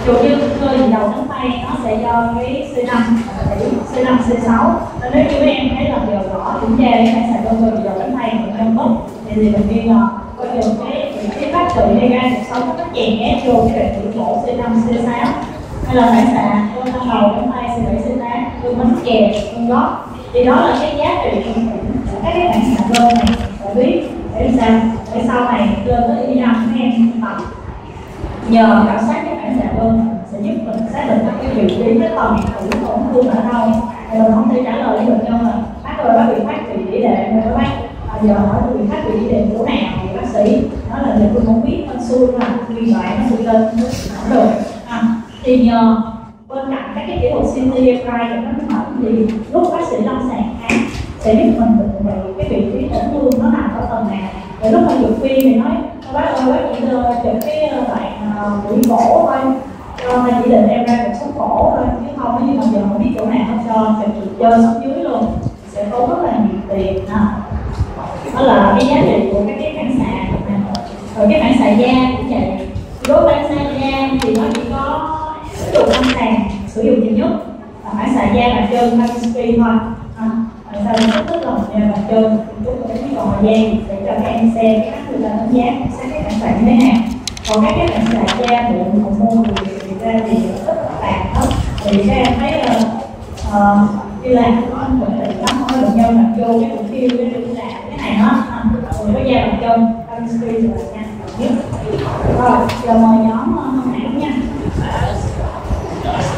Dù như cơ gì đầu cánh tay nó sẽ do cái C5, C5, C6. Nếu như mấy em thấy là giờ rõ kiểm tra cái phản xạ cơ gì đầu cánh tay mình đang mất thì mình nghi ngờ coi chừng cái bác tụy hay gan cuộc sống nó chèn ép vô cái đoạn tụy cổ C5, C6 hay là phản xạ cơ đầu cánh tay C7, C8, cơ bánh chè, cơ gót. Thì đó là cái giá trị của các cái phản xạ cơ này để biết để sao để sau này lên tới đi năm các em tập nhờ khảo sát cái phản xạ cơ sẽ giúp mình xác định cái vị trí cái tầm của tổn thương ở đâu. Thì mình không thể trả lời với bệnh nhân là bác ơi bác bị thoát vị đĩa đệm rồi các bác giờ hỏi tôi bị thoát vị đĩa đệm chỗ nào thì bác sĩ nói là tôi không biết con xui mà vì vậy nó sẽ lên không được. Thì nhờ bên cạnh các cái kỹ thuật CT MRI và các mẫu thì lúc bác sĩ lâm sàng khám sẽ giúp mình định vị cái vị trí tổn thương nó nằm ở tầng nào. Rồi lúc mà chụp phim thì nói bác ơi bác chỉ chụp cái đoạn mũi cổ thôi, cho chỉ định em ra một số cổ thôi chứ không như bây giờ không biết chỗ nào hết, cho chụp chơi xuống dưới luôn sẽ tốn rất là nhiều tiền. Đó là cái giá trị của các cái phản xạ. Rồi cái phản xạ da cũng vậy. Đối với phản xạ da thì nó chỉ có sử dụng lâm sàng sử dụng nhiều nhất là phản xạ da bàn chân Kaczynski thôi. Tại sao mình thích là da bàn chân chút nữa còn thời gian để cho các em xem cái cách người ta đánh giá xét cái phản xạ như thế nào. Còn các cái phản xạ da mụn hậu môn thì ra thì rất là tàn hết. Thì các em thấy đi làm có anh bệnh lắm, có bệnh nhân làm vô cái cục tiêu cái đi làm cái này nó rồi có da bàn chân Kaczynski là nhanh nhất. Rồi giờ mời nhóm hãng nha.